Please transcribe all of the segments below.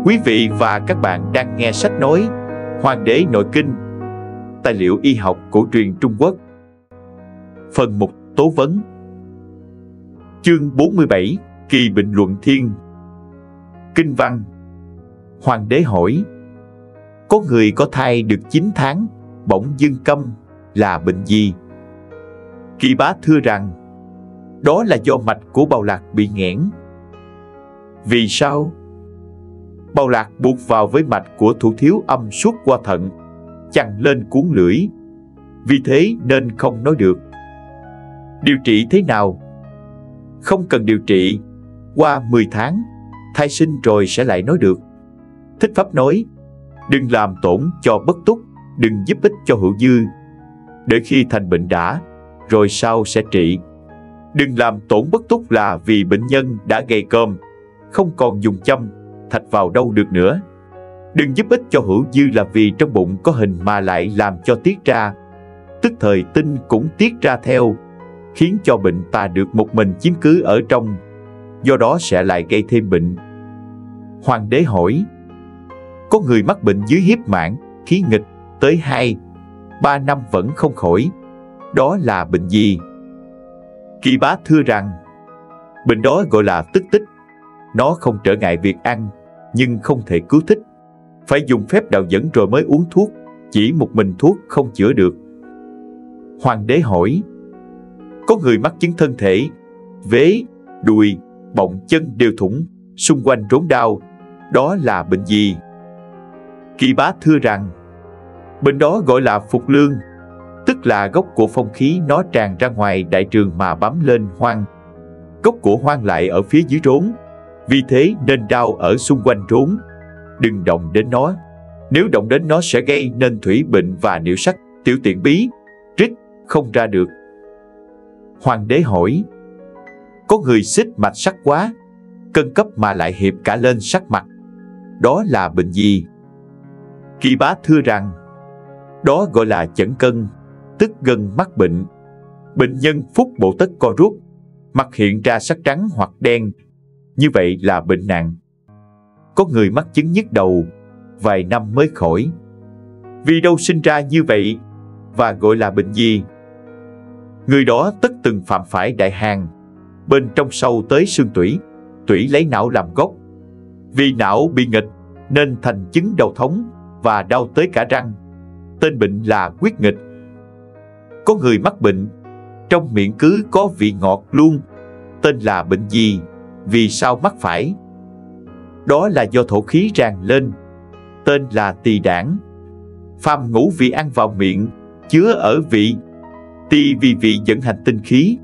Quý vị và các bạn đang nghe sách nói Hoàng đế nội kinh, tài liệu y học cổ truyền Trung Quốc. Phần 1 tố vấn. Chương 47 Kỳ bệnh luận thiên. Kinh văn. Hoàng đế hỏi: có người có thai được 9 tháng, bỗng dưng câm, là bệnh gì? Kỳ bá thưa rằng đó là do mạch của bào lạc bị nghẽn. Vì sao? Bào lạc buộc vào với mạch của thủ thiếu âm suốt qua thận, chằng lên cuốn lưỡi, vì thế nên không nói được. Điều trị thế nào? Không cần điều trị, qua 10 tháng, thai sinh rồi sẽ lại nói được. Thích Pháp nói: đừng làm tổn cho bất túc, đừng giúp ích cho hữu dư. Để khi thành bệnh đã, rồi sau sẽ trị. Đừng làm tổn bất túc là vì bệnh nhân đã gầy còm, không còn dùng châm, thạch vào đâu được nữa. Đừng giúp ích cho hữu dư là vì trong bụng có hình mà lại làm cho tiết ra, tức thời tinh cũng tiết ra theo, khiến cho bệnh tà được một mình chiếm cứ ở trong, do đó sẽ lại gây thêm bệnh. Hoàng đế hỏi: có người mắc bệnh dưới hiếp mãn, khí nghịch, tới 2-3 năm vẫn không khỏi, đó là bệnh gì? Kỳ bá thưa rằng bệnh đó gọi là tức tích. Nó không trở ngại việc ăn, nhưng không thể cứu thích. Phải dùng phép đạo dẫn rồi mới uống thuốc, chỉ một mình thuốc không chữa được. Hoàng đế hỏi: có người mắc chứng thân thể, vế, đùi, bọng chân đều thủng, xung quanh rốn đau, đó là bệnh gì? Kỳ bá thưa rằng bệnh đó gọi là phục lương, tức là gốc của phong khí nó tràn ra ngoài đại trường mà bám lên hoang. Gốc của hoang lại ở phía dưới rốn, vì thế nên đau ở xung quanh rốn. Đừng động đến nó, nếu động đến nó sẽ gây nên thủy bệnh và niệu sắc, tiểu tiện bí, rít không ra được. Hoàng đế hỏi: có người xích mạch sắc quá, cân cấp mà lại hiệp cả lên sắc mặt, đó là bệnh gì? Kỳ bá thưa rằng đó gọi là chẩn cân, tức gân mắc bệnh. Bệnh nhân phúc bộ tất co rút, mặt hiện ra sắc trắng hoặc đen, như vậy là bệnh nặng. Có người mắc chứng nhức đầu, vài năm mới khỏi. Vì đâu sinh ra như vậy, và gọi là bệnh gì? Người đó tất từng phạm phải đại hàn, bên trong sâu tới xương tủy, tủy lấy não làm gốc. Vì não bị nghịch nên thành chứng đau thống và đau tới cả răng. Tên bệnh là quyết nghịch. Có người mắc bệnh, trong miệng cứ có vị ngọt luôn, tên là bệnh gì? Vì sao mắc phải? Đó là do thổ khí tràn lên, tên là tỳ đảng. Phàm ngũ vị ăn vào miệng, chứa ở vị, tỳ vì vị dẫn hành tinh khí.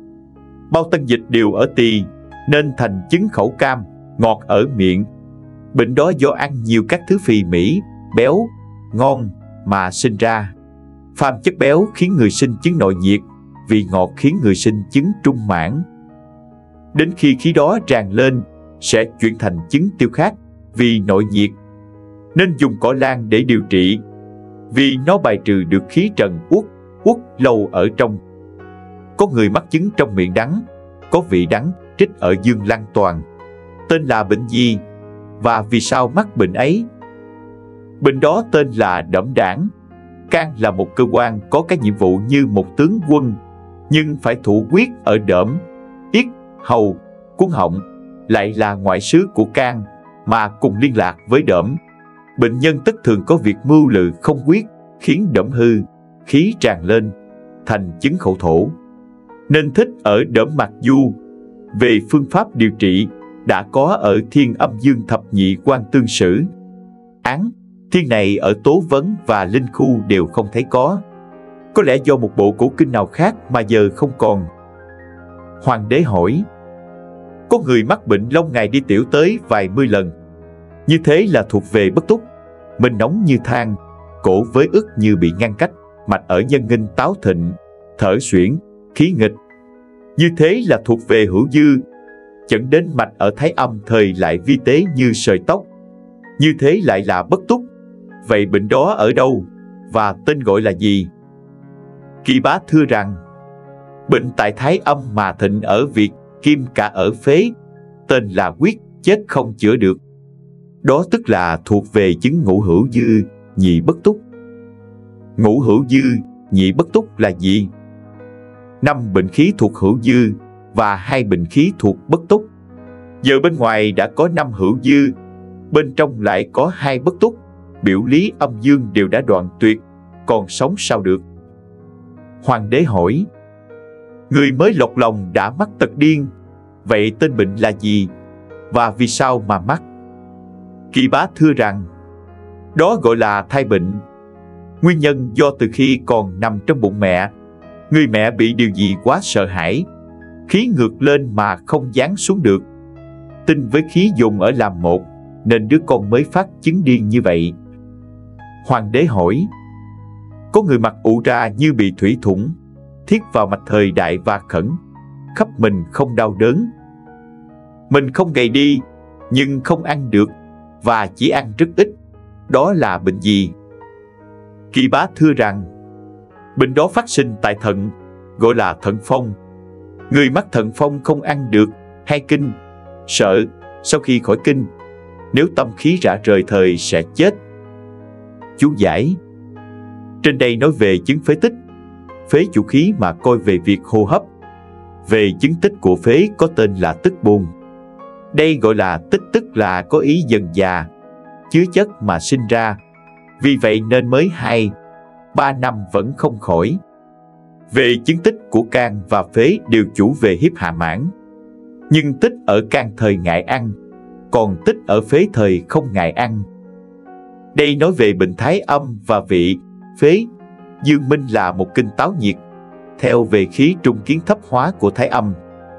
Bao tân dịch đều ở tỳ, nên thành chứng khẩu cam, ngọt ở miệng. Bệnh đó do ăn nhiều các thứ phì mỹ, béo, ngon mà sinh ra. Phàm chất béo khiến người sinh chứng nội nhiệt, vị ngọt khiến người sinh chứng trung mãn. Đến khi khí đó tràn lên, sẽ chuyển thành chứng tiêu khát, vì nội nhiệt. Nên dùng cỏ lan để điều trị, vì nó bài trừ được khí trần uất lâu ở trong. Có người mắc chứng trong miệng đắng, có vị đắng trích ở dương lăng toàn, tên là bệnh gì? Và vì sao mắc bệnh ấy? Bệnh đó tên là đẫm đảng. Can là một cơ quan có cái nhiệm vụ như một tướng quân, nhưng phải thủ quyết ở đỡm, yết, hầu, cuống họng, lại là ngoại xứ của can, mà cùng liên lạc với đỡm. Bệnh nhân tất thường có việc mưu lự không quyết, khiến đỡm hư, khí tràn lên, thành chứng khẩu thổ. Nên thích ở đỡm mạc du. Về phương pháp điều trị, đã có ở Thiên Âm Dương Thập Nhị Quan Tương Sử. Án, thiên này ở Tố Vấn và Linh Khu đều không thấy có. Có lẽ do một bộ cổ kinh nào khác mà giờ không còn. Hoàng đế hỏi: có người mắc bệnh lâu ngày đi tiểu tới vài mươi lần. Như thế là thuộc về bất túc. Mình nóng như than, cổ với ức như bị ngăn cách, mạch ở nhân nghinh táo thịnh, thở suyễn, khí nghịch. Như thế là thuộc về hữu dư. Dẫn đến mạch ở thái âm thời lại vi tế như sợi tóc. Như thế lại là bất túc. Vậy bệnh đó ở đâu, và tên gọi là gì? Kỳ bá thưa rằng bệnh tại thái âm mà thịnh ở Việt, kim cả ở phế, tên là quyết, chết không chữa được. Đó tức là thuộc về chứng ngũ hữu dư, nhị bất túc. Ngũ hữu dư, nhị bất túc là gì? 5 bệnh khí thuộc hữu dư và 2 bệnh khí thuộc bất túc. Giờ bên ngoài đã có 5 hữu dư, bên trong lại có 2 bất túc, biểu lý âm dương đều đã đoạn tuyệt, còn sống sao được? Hoàng đế hỏi: người mới lọt lòng đã mắc tật điên, vậy tên bệnh là gì? Và vì sao mà mắc? Kỳ Bá thưa rằng: đó gọi là thai bệnh. Nguyên nhân do từ khi còn nằm trong bụng mẹ, người mẹ bị điều gì quá sợ hãi, khí ngược lên mà không giáng xuống được. Tinh với khí dùng ở làm một, nên đứa con mới phát chứng điên như vậy. Hoàng đế hỏi: có người mặt ụ ra như bị thủy thủng, thiết vào mạch thời đại và khẩn, khắp mình không đau đớn. Mình không gầy đi, nhưng không ăn được, và chỉ ăn rất ít. Đó là bệnh gì? Kỳ Bá thưa rằng: bệnh đó phát sinh tại thận, gọi là thận phong. Người mắc thận phong không ăn được, hay kinh, sợ, sau khi khỏi kinh, nếu tâm khí rã rời thời sẽ chết. Chú giải: trên đây nói về chứng phế tích. Phế chủ khí mà coi về việc hô hấp. Về chứng tích của phế có tên là tức bôn. Đây gọi là tích, tức là có ý dần già, chứa chất mà sinh ra. Vì vậy nên mới 2-3 năm vẫn không khỏi. Về chứng tích của can và phế đều chủ về hiếp hạ mãn. Nhưng tích ở can thời ngại ăn, còn tích ở phế thời không ngại ăn. Đây nói về bệnh thái âm và vị, phế. Dương minh là một kinh táo nhiệt, theo về khí trung kiến thấp hóa của thái âm.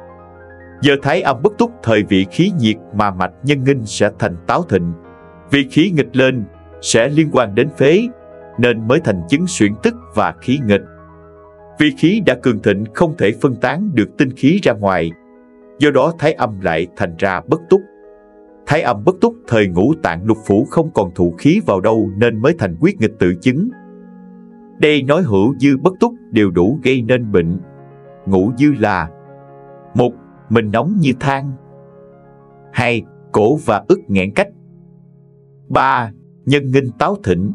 Giờ thái âm bất túc thời vị khí nhiệt mà mạch nhân nghinh sẽ thành táo thịnh. Vì khí nghịch lên sẽ liên quan đến phế, nên mới thành chứng xuyển tức và khí nghịch. Vì khí đã cường thịnh không thể phân tán được tinh khí ra ngoài, do đó thái âm lại thành ra bất túc. Thái âm bất túc thời ngũ tạng lục phủ không còn thụ khí vào đâu nên mới thành quyết nghịch tự chứng. Đây nói hữu dư bất túc đều đủ gây nên bệnh. Ngũ dư là: 1. Mình nóng như than. 2. Cổ và ức nghẹn cách. 3. Nhân nghinh táo thịnh.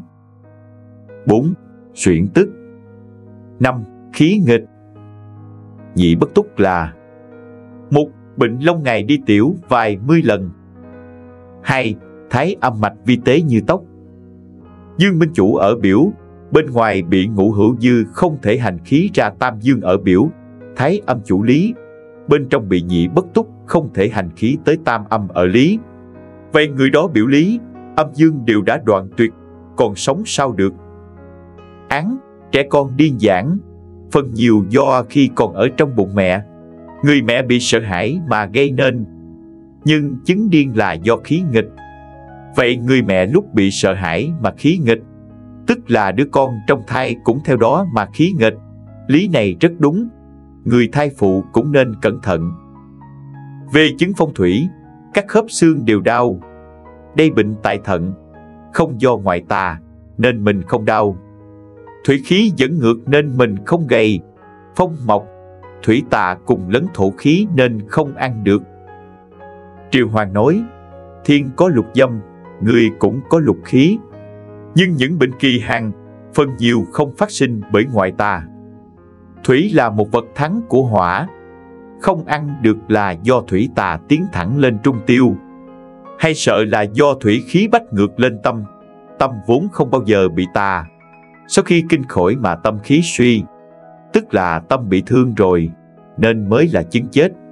4. Xuyển tức. 5. Khí nghịch. Nhị bất túc là: 1. Bệnh lâu ngày đi tiểu vài mươi lần. 2. Thái âm mạch vi tế như tóc. Dương minh chủ ở biểu, bên ngoài bị ngũ hữu dư không thể hành khí ra tam dương ở biểu, thái âm chủ lý. Bên trong bị nhị bất túc không thể hành khí tới tam âm ở lý. Vậy người đó biểu lý, âm dương đều đã đoạn tuyệt, còn sống sao được? Án: trẻ con điên dảng, phần nhiều do khi còn ở trong bụng mẹ, người mẹ bị sợ hãi mà gây nên. Nhưng chứng điên là do khí nghịch. Vậy người mẹ lúc bị sợ hãi mà khí nghịch, tức là đứa con trong thai cũng theo đó mà khí nghịch. Lý này rất đúng, người thai phụ cũng nên cẩn thận. Về chứng phong thủy, các khớp xương đều đau. Đây bệnh tại thận, không do ngoại tà, nên mình không đau. Thủy khí dẫn ngược nên mình không gầy. Phong mộc, thủy tà cùng lấn thổ khí nên không ăn được. Triều Hoàng nói: thiên có lục dâm, người cũng có lục khí. Nhưng những bệnh kỳ hàn, phần nhiều không phát sinh bởi ngoại tà. Thủy là một vật thắng của hỏa, không ăn được là do thủy tà tiến thẳng lên trung tiêu. Hay sợ là do thủy khí bách ngược lên tâm, tâm vốn không bao giờ bị tà. Sau khi kinh khỏi mà tâm khí suy, tức là tâm bị thương rồi, nên mới là chứng chết.